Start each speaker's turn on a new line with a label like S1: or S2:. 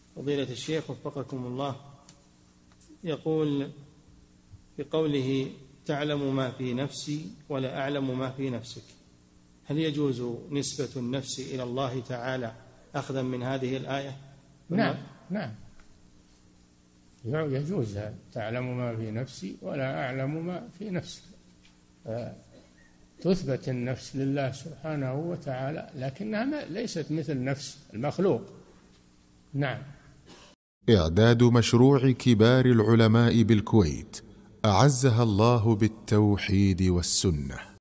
S1: فضيلة الشيخ وفقكم الله، يقول في قوله تعلم ما في نفسي ولا أعلم ما في نفسك، هل يجوز نسبة النفس إلى الله تعالى أخذا من هذه الآية؟
S2: نعم يجوز، تعلم ما في نفسي ولا أعلم ما في نفسك، تثبت النفس لله سبحانه وتعالى، لكنها ليست مثل نفس المخلوق. نعم.
S3: إعداد مشروع كبار العلماء بالكويت أعزها الله بالتوحيد والسنة.